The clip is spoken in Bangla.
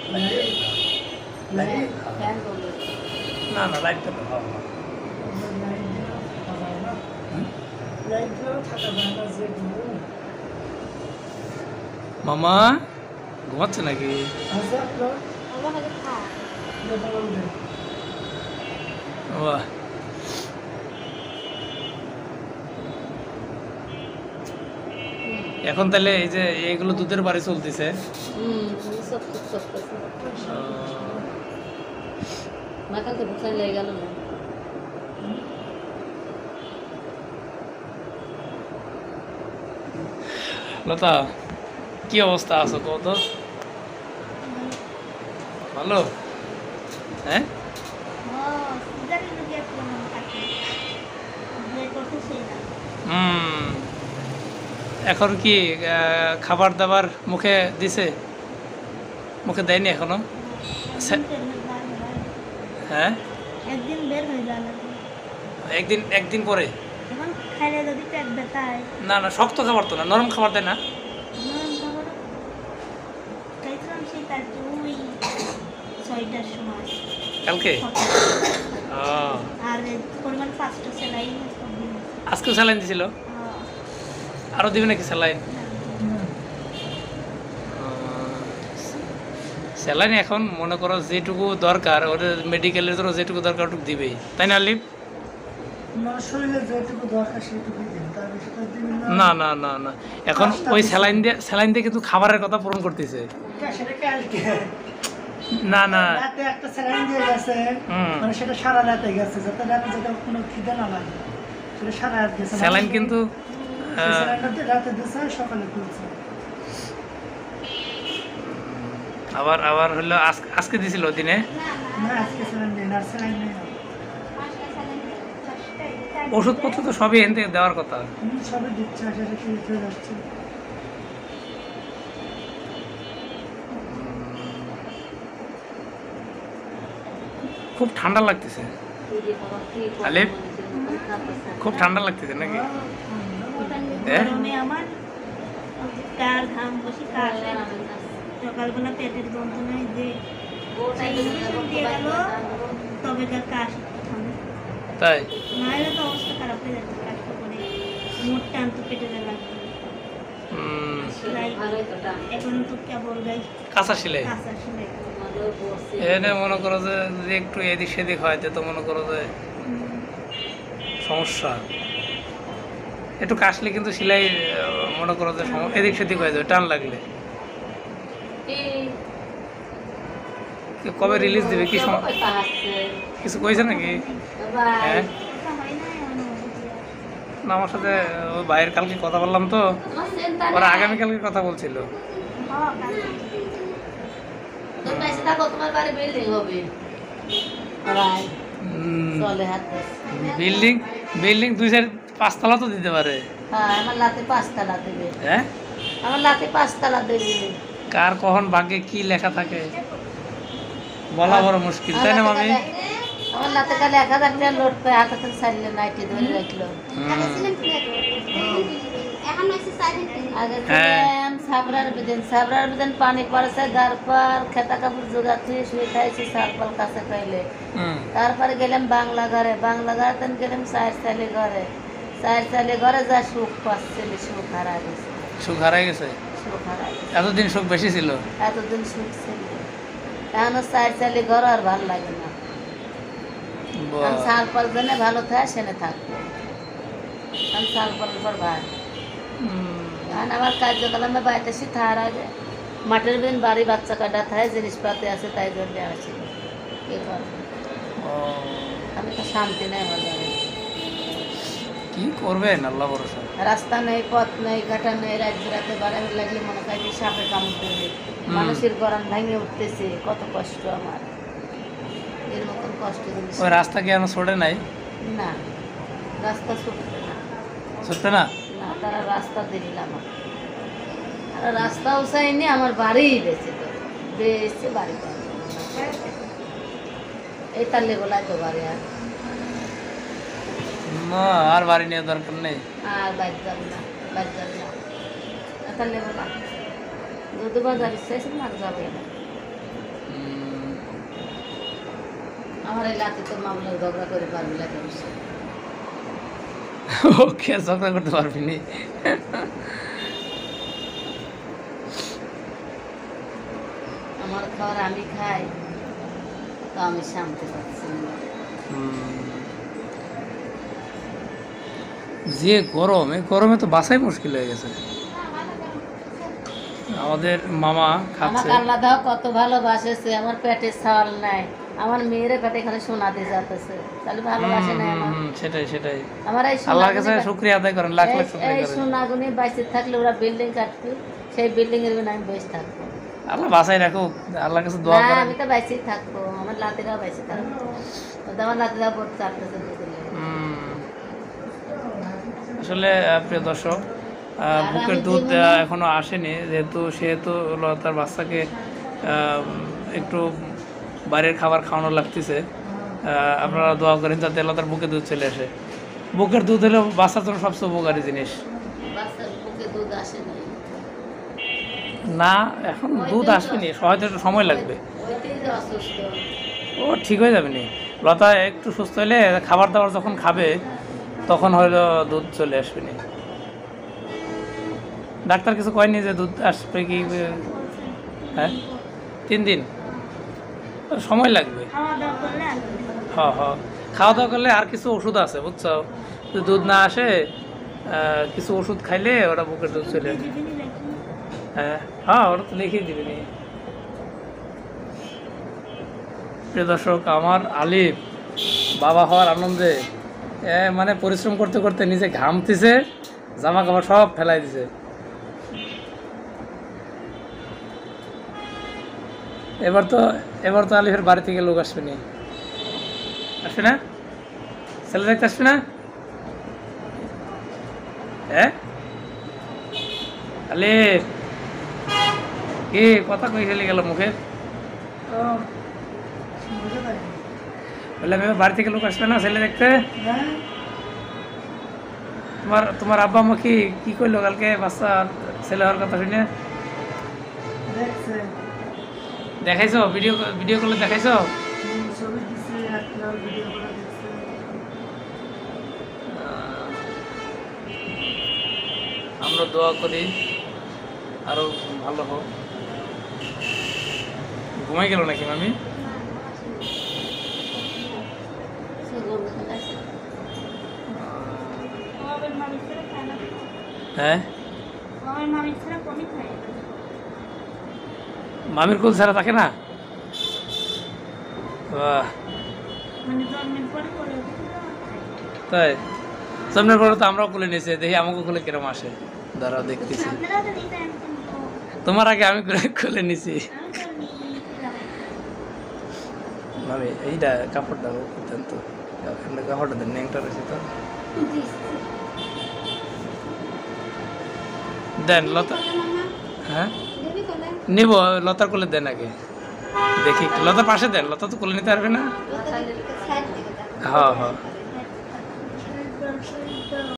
না না লাইট তো মামা ঘুমাচ্ছে নাকি? বাহ এখন তাহলে এই যে এইগুলো দুধের বাড়ি চলতেছে। লতা কি অবস্থা আছো কত? ভালো? হ্যাঁ এখন কি খাবার দাবার মুখে দিছে? মুখে দেয়নি এখনো? হ্যাঁ একদিন পরে। না না শক্ত খাবার তো না, নরম খাবার দেয় না? কালকে আজকেও স্যালাইন দিছিল? আরো দিবে নাকি স্যালাইন? স্যালাইন এখন মনে করো যেটুকু দরকার ওদের মেডিকেলের জন্য যেটুকু দরকার ওটুকু দিবেই, তাই না আলিফ? না না না না এখন ওই স্যালাইন দিয়ে কিন্তু খাবারের কথা পূরণ করতেছে। না না একটা স্যালাইন দিয়ে গেছে মানে সেটা সারা রাতে গেছে, যাতে রাতে যাতে কোনো খিদে না লাগে, সেটা সারা রাত গেছে স্যালাইন কিন্তু রাতে দিয়েছে সকালে খুলছে। আবার হলো আজকে দিছিল দিনে? না আজকে স্যালাইন দেয় না, স্যালাইন নেই। ওষুধপত্র তো সবই এখান থেকে দেওয়ার কথা। সবই দিচ্ছে, আশা করি যাচ্ছে। খুব ঠান্ডা লাগতেছে আলিফ, খুব ঠান্ডা লাগতেছে নাকি? সকালবেলা পেটের যন্ত্রণায় যে তবে তাই মায়ের তো অবস্থা খারাপ হয়ে যাচ্ছে, কষ্ট করে মোট টান তো পেটে লাগবে। এখন তো কেবল গাই কাঁচা সিলাই এনে মনে করো যে যদি একটু এদিক সেদিক হয় তো মনে করো যে সমস্যা। একটু কাশলে কিন্তু সিলাই মনে করো যে এদিক সেদিক হয়ে যাবে টান লাগলে। কবে রিলিজ দেবে কি কিছু কইছে নাকি? হ্যাঁ না আমার সাথে ওই ভাইয়ের কালকে কথা বললাম তো, ওরা আগামীকালকে কথা বলছিল। বিল্ডিং 2-4-5 তলা তো দিতে পারে। আমার লাতে 5 তলা দেবে। হ্যাঁ আমার লাতে 5 তলা দেবে। কার কখন ভাগ্যে কি লেখা থাকে বলা বড় মুশকিল, তাই না মামি? আমার লাতে কালে 1000 টাকা লোড করে হাতে থেকে ছাড়লে নাইটি ধরে রাখলো। সাবরার বেদিন পানি পড়ছে গার পর খেতা কাপড় জোগাচ্ছি শুয়ে খাইছি সারপাল কাছে পাইলে। তারপরে গেলাম বাংলা ঘরে গেলাম চার ঘরে যা সুখ পাচ্ছিল সুখ হারাই গেছে। সুখ হারাই গেছে? সুখ হারাই গেছে। এতদিন সুখ বেশি ছিল? এতদিন সুখ ছিল, এখন চার ঘর আর ভালো লাগে না। সারপাল জেনে ভালো থাকে সেনে থাকবো, সারপালের পর ভাই আমার কার্যক্রমে বাড়িতে এসে থাকার আগে মাঠের দিন বাড়ি বাচ্চা কাটা থাকে জিনিসপাতি আছে তাই জন্য আসি। কি করবো আমি তো শান্তি নেই হলে কি করবেন আল্লাহ ভরসা। রাস্তা নেই, পথ নেই, ঘাটা নেই, রাত রাতে বাড়াবে লাগলে মনে হয় যে সাপে কামড় দেবে, মানুষের গরম ভেঙে উঠতেছে, কত কষ্ট আমার। এর মতন কষ্ট ওই রাস্তা কি আমার ছোটে নাই? না রাস্তা ছুটতে না, ছুটতে না, তারা রাস্তা দিলাম আর রাস্তাও চাইনি, আমার বাড়ি বেঁচে বাড়ি এই তার লেগোলায় তো বাড়ি আর বাড়ি নেওয়ার দরকার নেই, আর বাড়ি যাবে না তার লেগোলা যদি বাজার ইচ্ছা আর যাবে না। আমার এই লাতি তো মামলা ঝগড়া করে পারবি লাগে অবশ্যই। ওকে ঝগড়া করতে পারবি নি। আমার খাবার আমি খাই, তো আমি শান্তি পাচ্ছি না। যে গরম, এই গরমে তো বাসাই মুশকিল হয়ে গেছে। আমাদের মামা খাচ্ছে। আমাকে আল্লাহ দাও কত ভালোবাসেছে, আমার পেটে ছাল নাই, আমার মেয়ের পেটে খালি সোনা দিয়ে যাতেছে, তাহলে ভালোবাসে নাই আমার। সেটাই সেটাই, আমার এই আল্লাহর কাছে শুকরিয়া আদায় করেন, লাখ লাখ শুকরিয়া এই করেন। সোনাগুনি বাইসে থাকলে ওরা বিল্ডিং কাটবে, সেই বিল্ডিং এর বিনা আমি বসে থাকবো। আল্লাহ বাসায় রাখুক, আল্লাহর কাছে দোয়া না, করেন। আমি তো বাইসেই থাকবো, আমার লাতিরাও বাইসে থাকবো, আমার লাতিরাও পড়তে চাপতেছে দুদিন। আসলে প্রিয় দর্শক, বুকের দুধ এখনো আসেনি, সেহেতু তার বাচ্চাকে একটু বাইরের খাবার খাওয়ানো লাগতেছে। আপনারা দোয়া করেন যাতে তার বুকে দুধ চলে আসে। বুকের দুধ হলো বাচ্চার জন্য সবচেয়ে উপকারী জিনিস। বাচ্চার বুকে দুধ আসে না, এখন দুধ আসবেনি, হয়তো একটু সময় লাগবে। ওইটাই যে অসুস্থ। ও ঠিক হয়ে যাবে নি। লতা একটু সুস্থ হলে খাবার দাবার যখন খাবে তখন হয়তো দুধ চলে আসবে নি। ডাক্তার কিছু কয়নি যে দুধ আসবে কি? হ্যাঁ, 3 দিন সময় লাগবে। হ্যাঁ হ্যাঁ, খাওয়া দাওয়া করলে আর কিছু ওষুধ আছে বুঝছো, যদি দুধ না আসে কিছু ওষুধ খাইলে ওরা বুকের দুধ চলে আসবে। হ্যাঁ হ্যাঁ, ওরা তো লিখেই দিবেনি। প্রিয় দর্শক, আমার আলিফ বাবা হওয়ার আনন্দে মানে পরিশ্রম করতে করতে নিজে ঘামতেছে, জামা কাপড় সব ফেলাই দিছে। এবার তো আলিফের বাড়ি থেকে লোক আসবে না, আসবে না, ছেলে দেখতে আসবে না। হ্যাঁ আলিফ, কি কথা কই চলে গেল মুখে? বললাম এবার বাড়ি থেকে লোক আসবে না ছেলে দেখতে? তোমার আব্বা আম্মা কি করলো কালকে বাচ্চা ছেলে হওয়ার কথা শুনে? দেখাইছো? ভিডিও কলে দেখাইছো? আমরা দোয়া করি আরো ভালো হোক। ঘুমাই গেল নাকি মামি? হ্যাঁ, মামির কোল ছাড়া থাকে না? তাই জন্মের পরে তো আমরাও কোলে নিয়েছি, দেখি আমাকে কোলে কিরম আসে, দাঁড়াও দেখতেছি। তোমার আগে আমি কোলে নিছি। মামি এইটা কাপড়টা দেন তো, কাপড়টা দেন, ন্যাংটা রয়েছে তো দেন। লতা, হ্যাঁ নিব, লতার কোলে দেন আগে দেখি। লতার পাশে দেন, লতা তো কোলে নিতে পারবে না। হ্যাঁ হ্যাঁ।